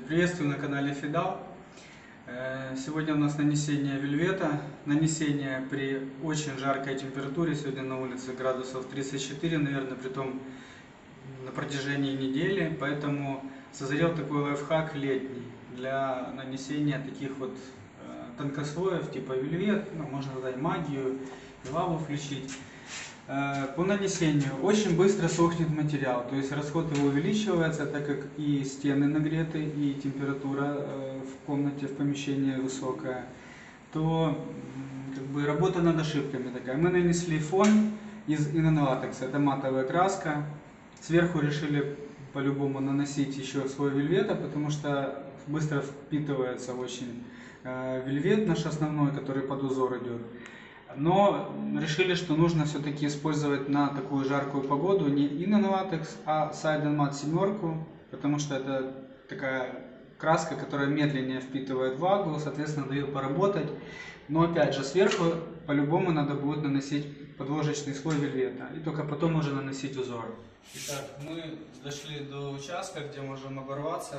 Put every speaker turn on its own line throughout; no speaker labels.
Приветствую на канале Фидал. Сегодня у нас нанесение вельвета. Нанесение при очень жаркой температуре. Сегодня на улице градусов 34, наверное, притом на протяжении недели. Поэтому созрел такой лайфхак летний для нанесения таких вот тонкослоев типа вельвет. Можно дать магию, лаву включить. По нанесению очень быстро сохнет материал, то есть расход его увеличивается, так как и стены нагреты, и температура в комнате, в помещении высокая, то работа над ошибками такая. Мы нанесли фон из инонлатекса, это матовая краска, сверху решили по-любому наносить еще слой вельвета, потому что быстро впитывается очень вельвет наш основной, который под узор идет. Но решили, что нужно все-таки использовать на такую жаркую погоду не инонлатекс, а Сайден Мат 7, потому что это такая краска, которая медленнее впитывает влагу, соответственно дает поработать. Но опять же сверху по-любому надо будет наносить подложечный слой вельвета, и только потом уже наносить узор. Итак, мы дошли до участка, где можем оборваться.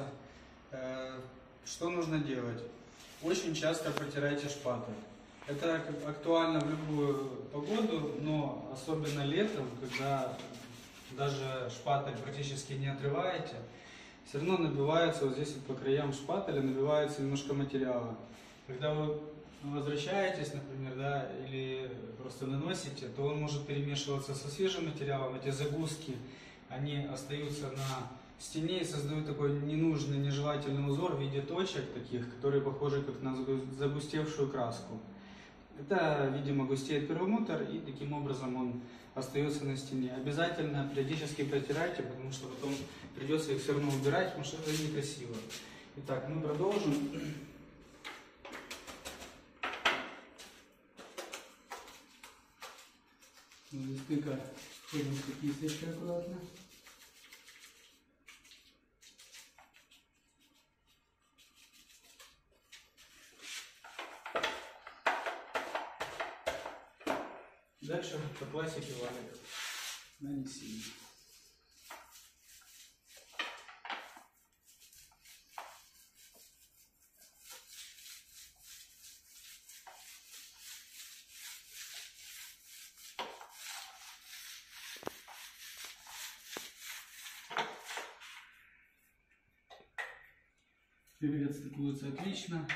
Что нужно делать? Очень часто протирайте шпатель. Это актуально в любую погоду, но особенно летом, когда даже шпатель практически не отрываете, все равно набивается вот здесь вот по краям шпателя, набивается немножко материала. Когда вы возвращаетесь, например, да, или просто наносите, то он может перемешиваться со свежим материалом. Эти загустки, они остаются на стене и создают такой ненужный, нежелательный узор в виде точек таких, которые похожи как на загустевшую краску. Это, видимо, густеет перламутр, и таким образом он остается на стене. Обязательно периодически протирайте, потому что потом придется их все равно убирать, потому что это некрасиво. Итак, мы продолжим. Здесь только сходим с кисточкой аккуратно. Дальше по классике валик. Нанесение. Вельвет стыкуется отлично.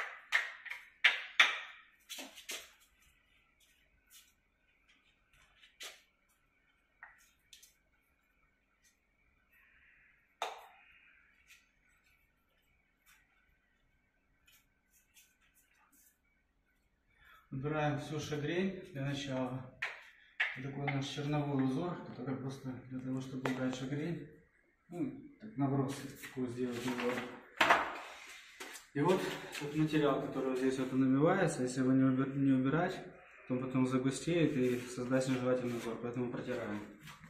Убираем всю шагрень для начала. Вот такой наш черновой узор, который просто для того, чтобы убрать шагрень. Так наброс такой сделать узор. И вот этот материал, который здесь вот намивается, если его не убирать, то он потом загустеет и создаст нежелательный узор, поэтому протираем.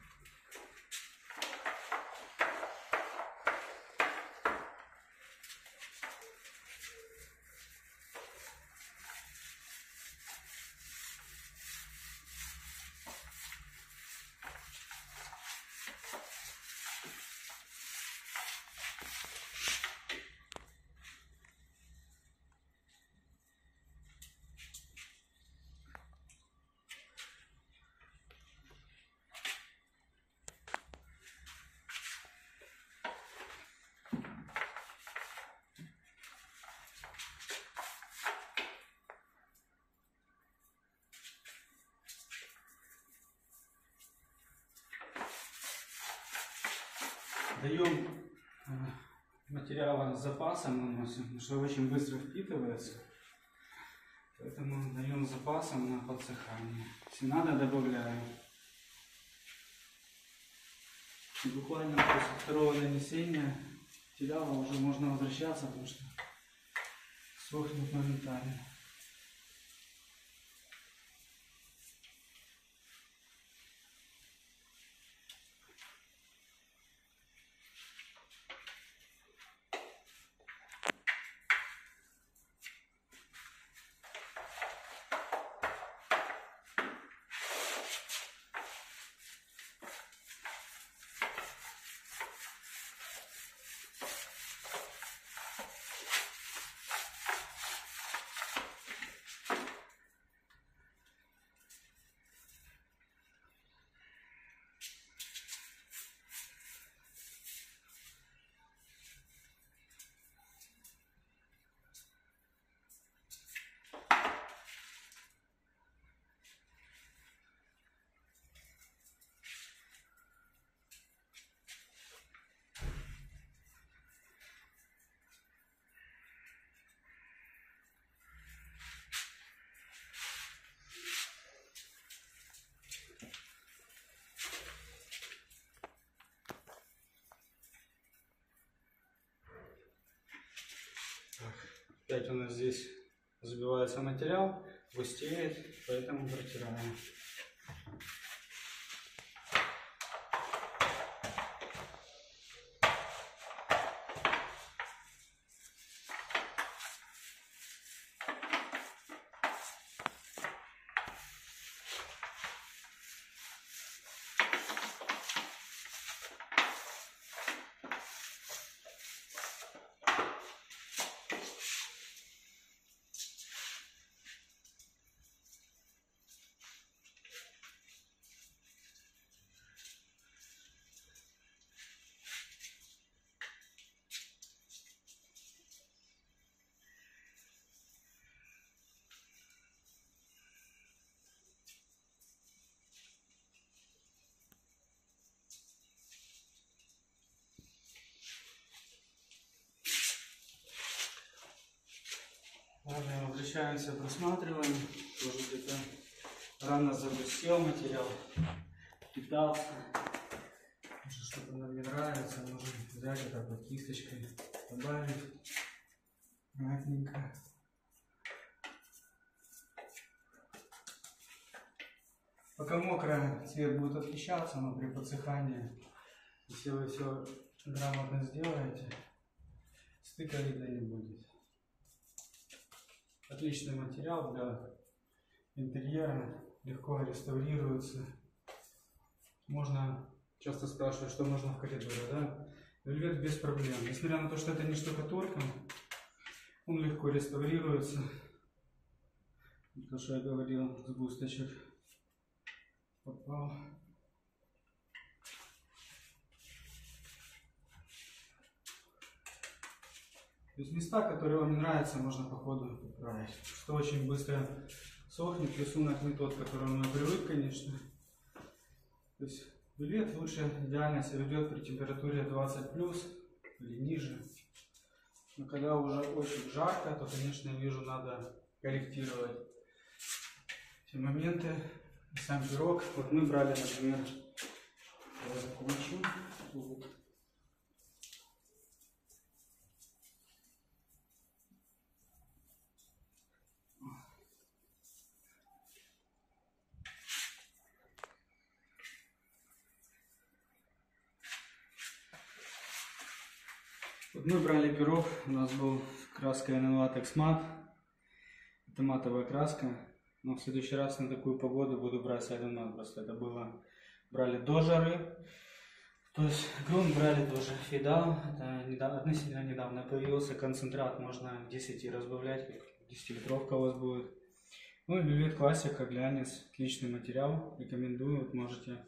Даем материал с запасом, наносим, потому что очень быстро впитывается. Поэтому даем с запасом на подсыхание. Если надо, добавляем. И буквально после второго нанесения материала уже можно возвращаться, потому что сохнет моментально. Опять у нас здесь забивается материал, густеет, поэтому протираем. Ладно, возвращаемся, просматриваем. Тоже где-то рано загустел материал, питался. Может, что-то нам не нравится, можем взять это под кисточкой, добавить мягенько. Пока мокрое, цвет будет отличаться, но при подсыхании, если вы все грамотно сделаете, стыка видно не будет. Отличный материал для интерьера, легко реставрируется. Можно, часто спрашивают, что можно в коридоре, да? Вельвет без проблем. Несмотря на то, что это не штукатурка, он легко реставрируется. То, что я говорил, сгусточек попал. То есть места, которые вам не нравятся, можно по ходу поправить. Что очень быстро сохнет. Рисунок не тот, к которому я привык, конечно. То есть вельвет лучше идеально себя ведет при температуре 20+ или ниже. Но когда уже очень жарко, то, конечно, я вижу, надо корректировать эти моменты. И сам пирог. Вот мы брали, например, кучу. Вот мы брали пирог, у нас был краска Innovatex Matte, это матовая краска, но в следующий раз на такую погоду буду брать Silent Matte, просто это было, брали до жары, то есть грунт брали тоже, Фидал, это относительно недавно появился концентрат, можно 10 разбавлять, как 10-литровка у вас будет. Ну и Velvet Classic, глянец, отличный материал, рекомендую, вот можете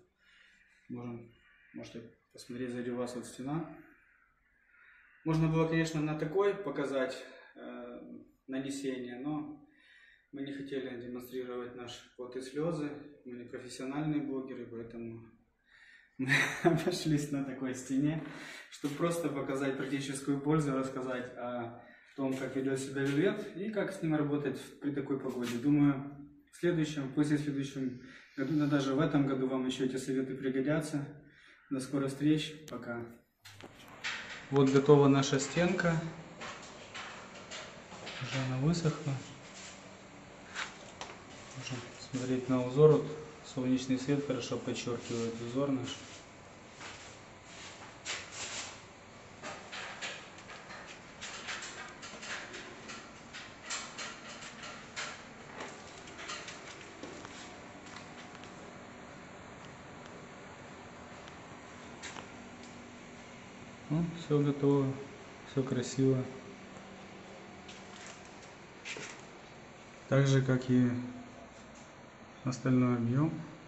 посмотреть, сзади у вас вот стена. Можно было, конечно, на такой показать нанесение, но мы не хотели демонстрировать наш пот и слезы. Мы не профессиональные блогеры, поэтому мы обошлись на такой стене, чтобы просто показать практическую пользу, рассказать о том, как ведет себя вельвет и как с ним работать при такой погоде. Думаю, в следующем году, да даже в этом году вам еще эти советы пригодятся. До скорых встреч, пока. Вот готова наша стенка. Уже она высохла. Можно смотреть на узор. Вот солнечный свет хорошо подчеркивает узор наш. Ну, все готово, все красиво. Так же, как и остальной объем.